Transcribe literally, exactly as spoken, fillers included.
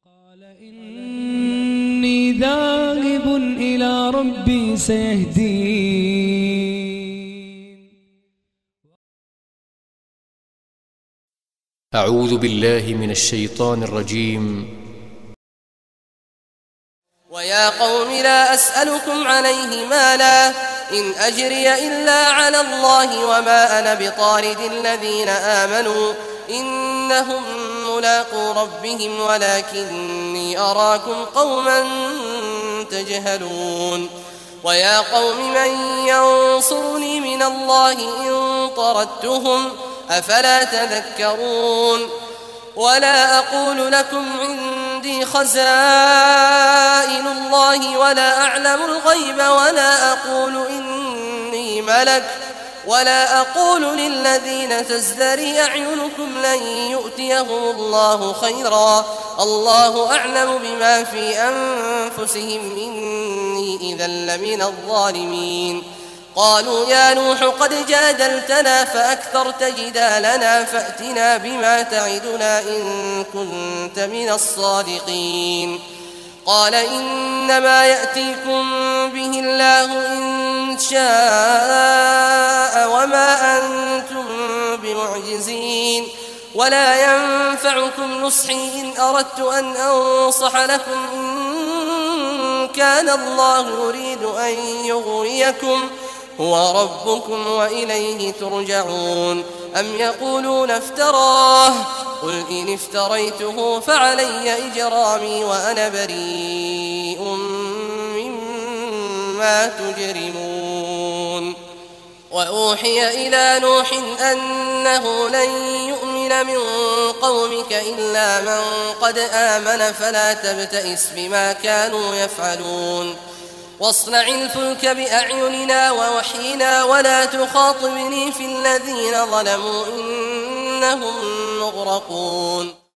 قال إني ذاهب إلى ربي سيهدين. أعوذ بالله من الشيطان الرجيم. ويا قوم لا أسألكم عليه مالا إن أجري إلا على الله وما أنا بطارد الذين آمنوا إنهم ملاقو ربهم ولكني أراكم قوما تجهلون. ويا قوم من ينصرني من الله إن طردتهم أفلا تذكرون. ولا أقول لكم عندي خزائن الله ولا أعلم الغيب ولا أقول إني ملك ولا أقول للذين تزدري أعينكم لن يؤتيهم الله خيرا الله أعلم بما في أنفسهم إني إذا لمن الظالمين. قالوا يا نوح قد جادلتنا فأكثرت جدالنا فأتنا بما تعدنا إن كنت من الصادقين. قال إنما يأتيكم به الله إن شاء وما أنتم بمعجزين ولا ينفعكم نصحي إن أردت أن أنصح لكم إن كان الله يريد أن يغويكم هو ربكم وإليه ترجعون. أم يقولون افتراه قل إن افتريته فعلي إجرامي وأنا بريء مما تجرمون. وأوحي إلى نوح أنه لن يؤمن من قومك إلا من قد آمن فلا تبتئس بما كانوا يفعلون. واصنع الفلك بأعيننا ووحينا ولا تخاطبني في الذين ظلموا إنهم مغرقون.